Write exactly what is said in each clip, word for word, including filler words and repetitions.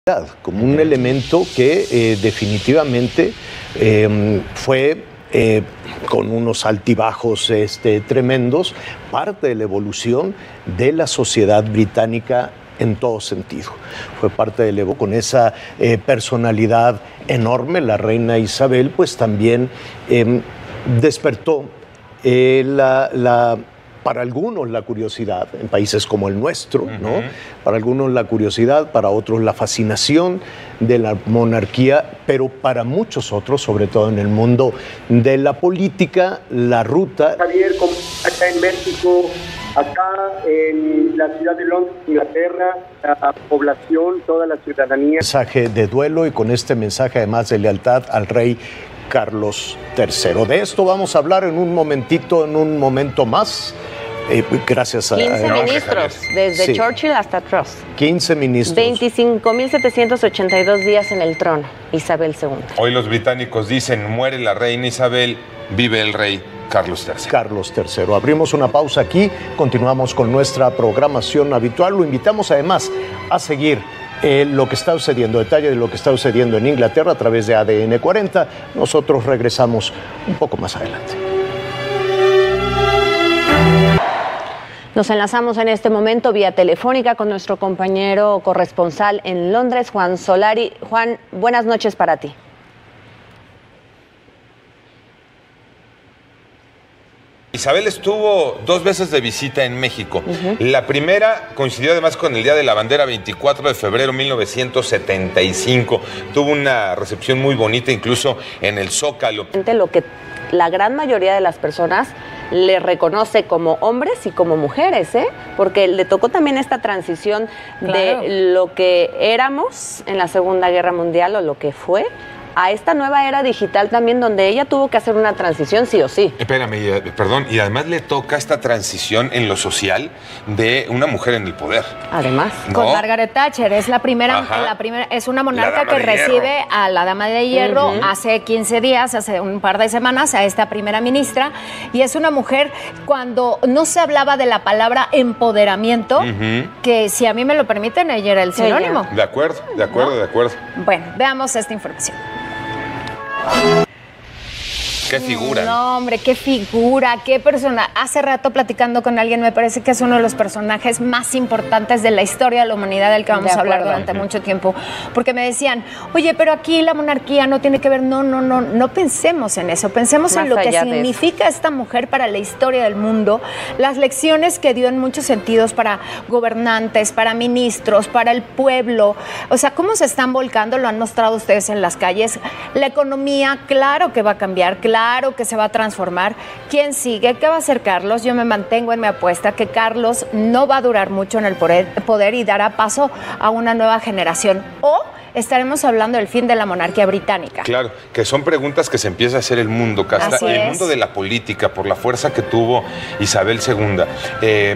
como un elemento que eh, definitivamente eh, fue eh, con unos altibajos este, tremendos, parte de la evolución de la sociedad británica en todo sentido. Fue parte del Evo, con esa eh, personalidad enorme. La reina Isabel pues también eh, despertó eh, la, la para algunos la curiosidad, en países como el nuestro, uh-huh. ¿no? Para algunos la curiosidad, para otros la fascinación de la monarquía, pero para muchos otros, sobre todo en el mundo de la política, la ruta... Javier, acá en México, acá en la ciudad de Londres, Inglaterra, la población, toda la ciudadanía... Mensaje de duelo y con este mensaje además de lealtad al rey Carlos tercero. De esto vamos a hablar en un momentito, en un momento más. Eh, gracias a... quince eh, ministros, desde sí. Churchill hasta Truss. quince ministros. veinticinco mil setecientos ochenta y dos días en el trono, Isabel segunda. Hoy los británicos dicen, muere la reina Isabel, vive el rey Carlos tercero. Carlos tercero. Abrimos una pausa aquí, continuamos con nuestra programación habitual. Lo invitamos además a seguir Eh, lo que está sucediendo, detalle de lo que está sucediendo en Inglaterra a través de A D N cuarenta. Nosotros regresamos un poco más adelante. Nos enlazamos en este momento vía telefónica con nuestro compañero corresponsal en Londres, Juan Solari. Juan, buenas noches para ti. Isabel estuvo dos veces de visita en México. Uh-huh. La primera coincidió además con el Día de la Bandera, veinticuatro de febrero de mil novecientos setenta y cinco. Tuvo una recepción muy bonita, incluso en el Zócalo. Lo que la gran mayoría de las personas le reconoce como hombres y como mujeres, ¿eh? Porque le tocó también esta transición claro. de lo que éramos en la Segunda Guerra Mundial o lo que fue, a esta nueva era digital también, donde ella tuvo que hacer una transición sí o sí. Espérame, perdón, y además le toca esta transición en lo social de una mujer en el poder. Además. ¿No? Con Margaret Thatcher, es la primera, la primera es una monarca que recibe hierro. a la dama de hierro uh-huh. hace quince días, hace un par de semanas, a esta primera ministra, y es una mujer cuando no se hablaba de la palabra empoderamiento, uh-huh. que si a mí me lo permiten, ella era el sinónimo. De acuerdo, de acuerdo, ¿no? de acuerdo. Bueno, veamos esta información. Qué figura. No, hombre, qué figura, qué persona. Hace rato platicando con alguien, me parece que es uno de los personajes más importantes de la historia de la humanidad del que vamos a hablar durante mucho tiempo. Porque me decían, oye, pero aquí la monarquía no tiene que ver. No, no, no, no pensemos en eso. Pensemos en lo que significa esta mujer para la historia del mundo, las lecciones que dio en muchos sentidos para gobernantes, para ministros, para el pueblo. O sea, cómo se están volcando, lo han mostrado ustedes en las calles. La economía, claro que va a cambiar, claro. Claro que se va a transformar. ¿Quién sigue? ¿Qué va a hacer Carlos? Yo me mantengo en mi apuesta que Carlos no va a durar mucho en el poder, poder y dará paso a una nueva generación. O estaremos hablando del fin de la monarquía británica. Claro, que son preguntas que se empieza a hacer el mundo, Casta, Así el es. mundo de la política, por la fuerza que tuvo Isabel segunda. Eh,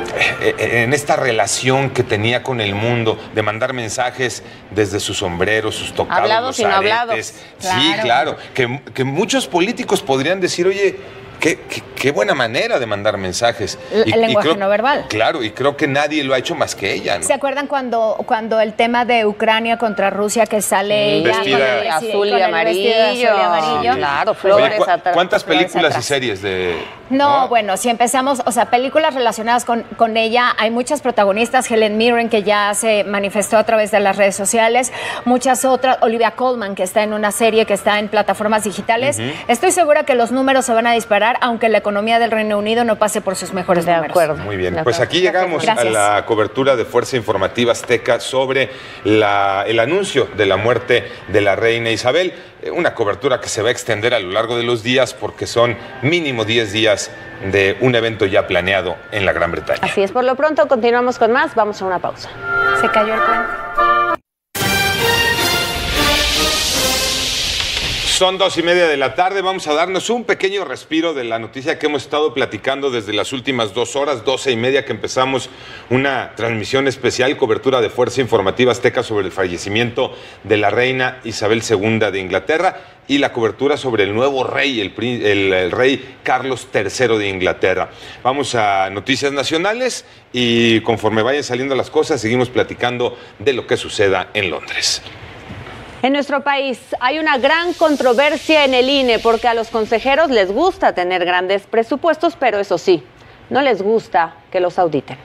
en esta relación que tenía con el mundo, de mandar mensajes desde su sombrero, sus tocados, hablados los y no aretes. hablados. Sí, claro, que, que muchos políticos podrían decir, oye, Qué, qué, qué buena manera de mandar mensajes. El, y, el lenguaje y creo, no verbal. Claro, y creo que nadie lo ha hecho más que ella, ¿no? ¿Se acuerdan cuando, cuando el tema de Ucrania contra Rusia, que sale sí, ella vestida con el azul, con y el vestido de azul y amarillo? Sí, claro, flores. Oye, ¿cu atrás, ¿Cuántas flores películas atrás. y series de...? No, ¿no? bueno, si empezamos, o sea, películas relacionadas con, con ella, hay muchas protagonistas, Helen Mirren, que ya se manifestó a través de las redes sociales, muchas otras, Olivia Colman, que está en una serie que está en plataformas digitales. Uh-huh. Estoy segura que los números se van a disparar, aunque la economía del Reino Unido no pase por sus mejores de números. Acuerdo. Muy bien, de pues aquí llegamos Gracias. a la cobertura de Fuerza Informativa Azteca sobre la, el anuncio de la muerte de la reina Isabel. Una cobertura que se va a extender a lo largo de los días porque son mínimo diez días de un evento ya planeado en la Gran Bretaña. Así es, por lo pronto continuamos con más, vamos a una pausa. Se cayó el puente. Son dos y media de la tarde, vamos a darnos un pequeño respiro de la noticia que hemos estado platicando desde las últimas dos horas, doce y media que empezamos una transmisión especial, cobertura de Fuerza Informativa Azteca sobre el fallecimiento de la reina Isabel segunda de Inglaterra y la cobertura sobre el nuevo rey, el, el, el rey Carlos tercero de Inglaterra. Vamos a noticias nacionales y conforme vayan saliendo las cosas, seguimos platicando de lo que suceda en Londres. En nuestro país hay una gran controversia en el I N E porque a los consejeros les gusta tener grandes presupuestos, pero eso sí, no les gusta que los auditen.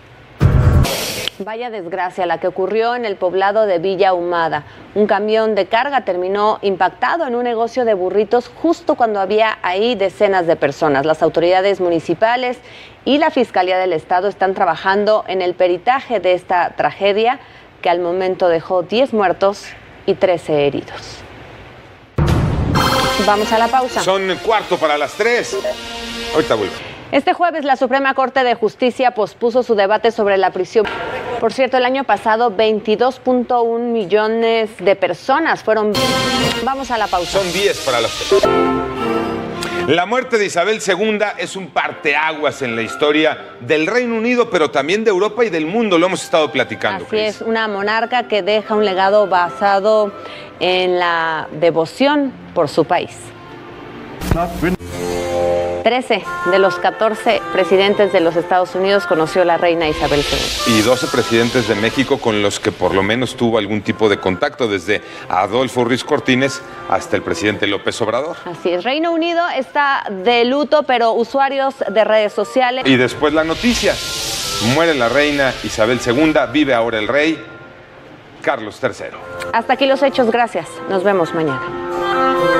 Vaya desgracia la que ocurrió en el poblado de Villa Ahumada. Un camión de carga terminó impactado en un negocio de burritos justo cuando había ahí decenas de personas. Las autoridades municipales y la Fiscalía del Estado están trabajando en el peritaje de esta tragedia que al momento dejó diez muertos y trece heridos. Vamos a la pausa. Son cuarto para las tres. Ahorita vuelvo. Este jueves la Suprema Corte de Justicia pospuso su debate sobre la prisión. Por cierto, el año pasado veintidós punto uno millones de personas fueron... Vamos a la pausa. Son diez para las tres. La muerte de Isabel segunda es un parteaguas en la historia del Reino Unido, pero también de Europa y del mundo. Lo hemos estado platicando. Así Chris. es, una monarca que deja un legado basado en la devoción por su país. trece de los catorce presidentes de los Estados Unidos conoció la reina Isabel segunda. Y doce presidentes de México con los que por lo menos tuvo algún tipo de contacto, desde Adolfo Ruiz Cortines hasta el presidente López Obrador. Así es, Reino Unido está de luto, pero usuarios de redes sociales... Y después la noticia, muere la reina Isabel segunda, vive ahora el rey Carlos tercero. Hasta aquí los hechos, gracias. Nos vemos mañana.